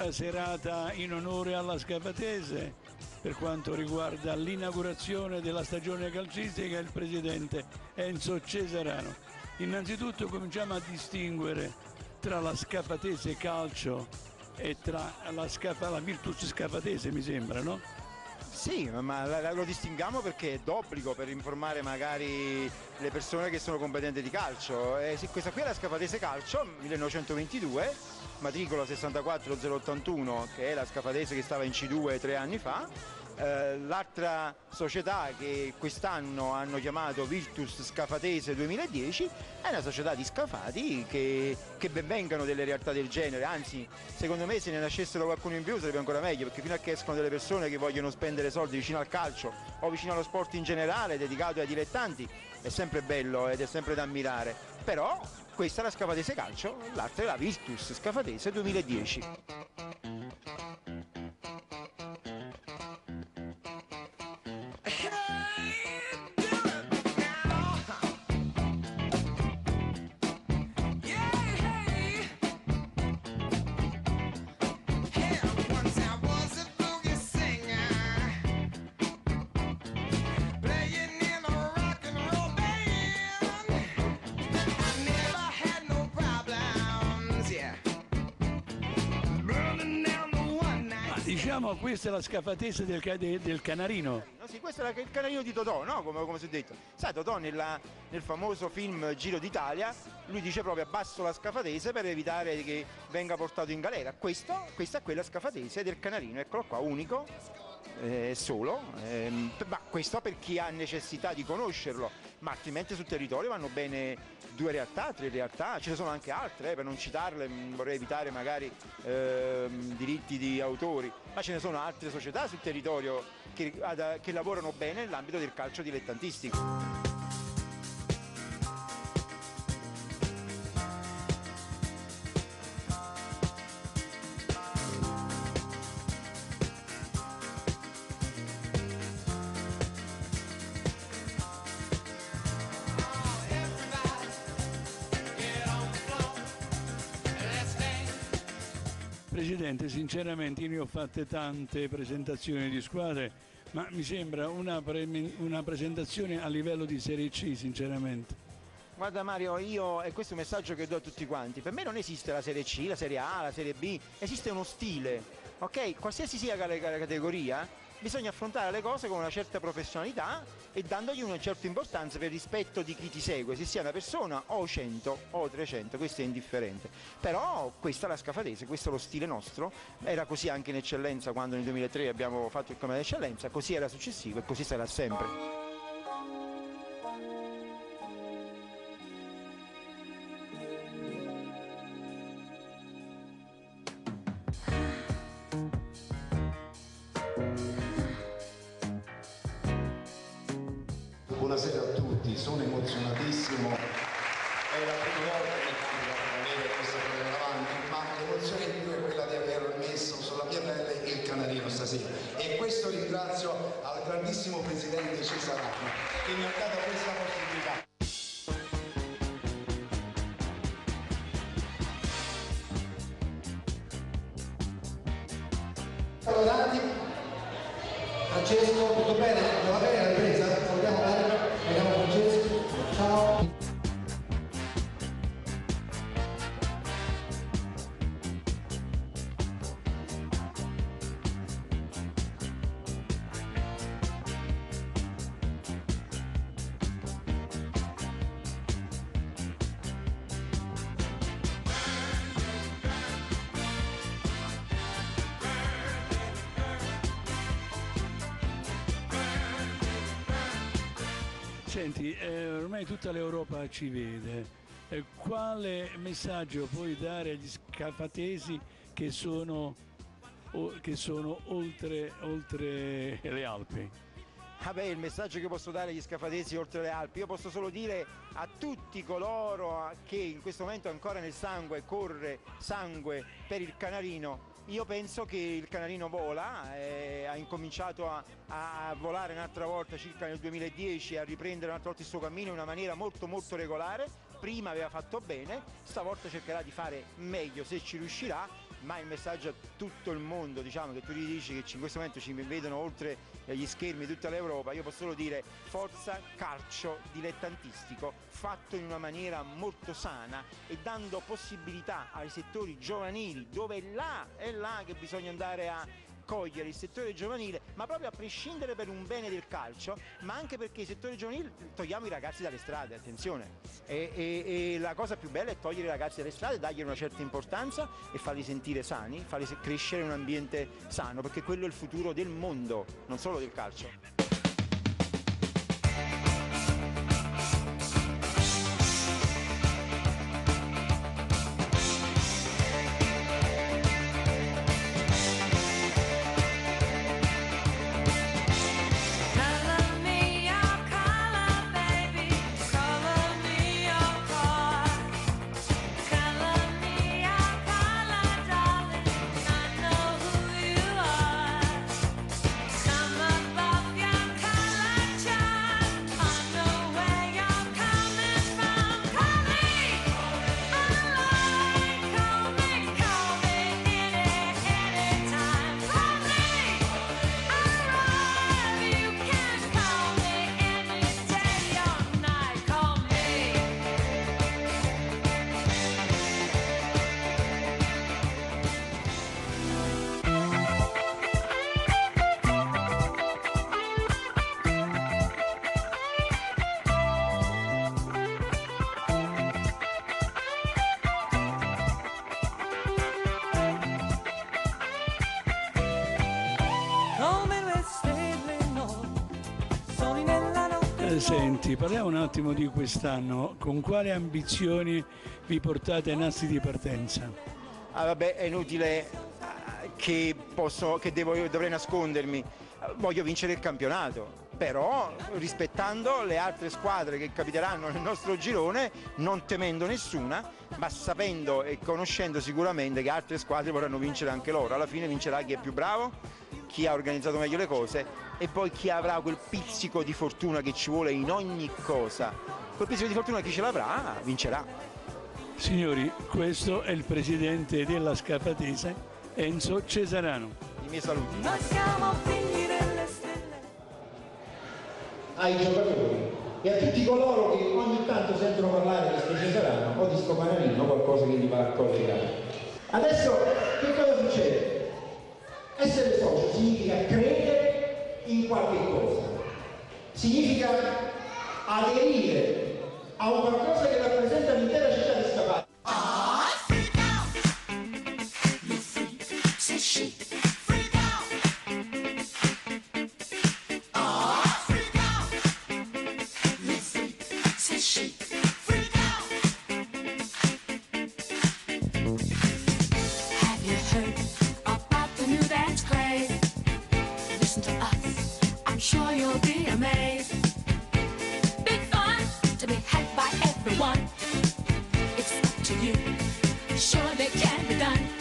serata in onore alla Scafatese per quanto riguarda l'inaugurazione della stagione calcistica, il presidente Enzo Cesarano. Innanzitutto cominciamo a distinguere tra la Scafatese Calcio e tra la Virtus Scafatese, mi sembra, no? Sì, ma lo distinguiamo perché è d'obbligo per informare magari le persone che sono competenti di calcio. Sì, questa qui è la Scafatese Calcio 1922, matricola 64081, che è la Scafatese che stava in C2 3 anni fa. L'altra società che quest'anno hanno chiamato Virtus Scafatese 2010 è una società di scafati che ben vengano delle realtà del genere, anzi secondo me se ne nascessero qualcuno in più sarebbe ancora meglio, perché fino a che escono delle persone che vogliono spendere soldi vicino al calcio o vicino allo sport in generale dedicato ai dilettanti è sempre bello ed è sempre da ammirare. Però questa è la Scafatese Calcio, l'altra è la Virtus Scafatese 2010. Diciamo questa è la Scafatese del Canarino. Sì, questo è il Canarino di Totò, no? Come si è detto. Sai, Totò nel famoso film Giro d'Italia, lui dice proprio abbasso la Scafatese per evitare che venga portato in galera. Questa è quella Scafatese del Canarino, eccolo qua, unico, solo, ma questo per chi ha necessità di conoscerlo, ma altrimenti sul territorio vanno bene 2 realtà, 3 realtà, ce ne sono anche altre, per non citarle vorrei evitare magari diritti di autori, ma ce ne sono altre società sul territorio che lavorano bene nell'ambito del calcio dilettantistico. Presidente, sinceramente io ne ho fatte tante presentazioni di squadre, ma mi sembra una presentazione a livello di Serie C, sinceramente. Guarda Mario, e questo è un messaggio che do a tutti quanti, per me non esiste la Serie C, la Serie A, la Serie B, esiste uno stile, ok? Qualsiasi sia la categoria, bisogna affrontare le cose con una certa professionalità e dandogli una certa importanza per rispetto di chi ti segue, se sia una persona o 100 o 300, questo è indifferente. Però questa è la Scafatese, questo è lo stile nostro, era così anche in eccellenza quando nel 2003 abbiamo fatto il Come d'Eccellenza, così era successivo e così sarà sempre. Buonasera a tutti, sono emozionatissimo, è la prima volta che mi capita di avere questa cosa davanti, ma l'emozione in più è quella di aver messo sulla mia pelle il Canarino stasera, e questo ringrazio al grandissimo presidente Cesarano che mi ha dato questa possibilità. Salutati, Francesco, tutto bene? Va bene la ripresa? Salutiamo bene? Vediamo Francesco, ciao! Senti, ormai tutta l'Europa ci vede, quale messaggio puoi dare agli scafatesi che sono oltre le Alpi? Il messaggio che posso dare agli scafatesi oltre le Alpi, io posso solo dire a tutti coloro che in questo momento ancora nel sangue corre sangue per il Canarino. Io penso che il Canarino vola, ha incominciato a volare un'altra volta circa nel 2010, a riprendere un'altra volta il suo cammino in una maniera molto molto regolare. Prima aveva fatto bene, stavolta cercherà di fare meglio se ci riuscirà, ma il messaggio a tutto il mondo, diciamo, che tu gli dici che in questo momento ci vedono oltre gli schermi tutta l'Europa, io posso solo dire forza calcio dilettantistico, fatto in una maniera molto sana e dando possibilità ai settori giovanili, dove è là che bisogna andare a cogliere il settore giovanile, ma proprio a prescindere per un bene del calcio, ma anche perché il settore giovanile togliamo i ragazzi dalle strade, attenzione, e la cosa più bella è togliere i ragazzi dalle strade, dargli una certa importanza e farli sentire sani, farli crescere in un ambiente sano, perché quello è il futuro del mondo, non solo del calcio. Senti, parliamo un attimo di quest'anno. Con quali ambizioni vi portate ai nastri di partenza? Vabbè, è inutile che dovrei nascondermi. Voglio vincere il campionato, però rispettando le altre squadre che capiteranno nel nostro girone, non temendo nessuna, ma sapendo e conoscendo sicuramente che altre squadre vorranno vincere anche loro. Alla fine vincerà chi è più bravo, chi ha organizzato meglio le cose e poi chi avrà quel pizzico di fortuna che ci vuole in ogni cosa. Quel pizzico di fortuna chi ce l'avrà vincerà. Signori, questo è il presidente della Scarpatese, Enzo Cesarano. I miei saluti. Noi siamo figli delle stelle. Ai giocatori e a tutti coloro che ogni tanto sentono parlare di sto Cesarano o di sto Panarino, qualcosa che gli va a collegare. Adesso che cosa succede? Essere socio significa credere in qualche cosa, significa aderire a un qualcosa che rappresenta l'intera città di Scapati. It's up to you. Sure, they can be done.